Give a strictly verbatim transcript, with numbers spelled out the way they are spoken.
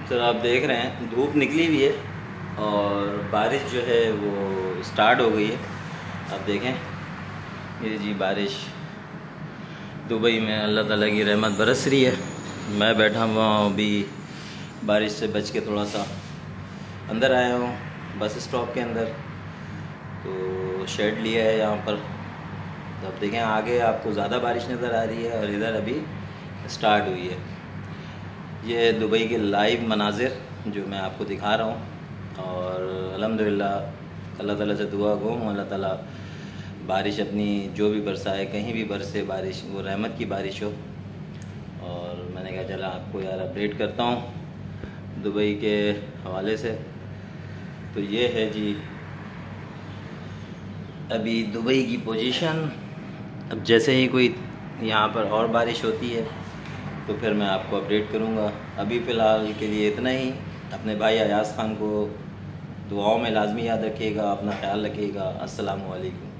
तो आप देख रहे हैं धूप निकली हुई है और बारिश जो है वो स्टार्ट हो गई है। आप देखें ये जी बारिश दुबई में अल्लाह ताला की रहमत बरस रही है। मैं बैठा हुआ हूँ अभी बारिश से बच के थोड़ा सा अंदर आया हूँ बस स्टॉप के अंदर, तो शेड लिया है यहाँ पर। तो अब देखें आगे आपको ज़्यादा बारिश नज़र आ रही है और इधर अभी स्टार्ट हुई है। ये दुबई के लाइव मनाजिर जो मैं आपको दिखा रहा हूँ और अल्हम्दुलिल्लाह अल्लाह ताला से दुआ गो हूँ अल्लाह ताला बारिश अपनी जो भी बरसाए, कहीं भी बरसे बारिश, वो रहमत की बारिश हो। और मैंने कहा चला आपको यार अपडेट करता हूँ दुबई के हवाले से। तो ये है जी अभी दुबई की पोजीशन। अब जैसे ही कोई यहाँ पर और बारिश होती है तो फिर मैं आपको अपडेट करूँगा। अभी फ़िलहाल के लिए इतना ही। अपने भाई अयाज़ ख़ान को दुआओं में लाजमी याद रखिएगा, अपना ख्याल रखिएगा। अस्सलामु अलैकुम।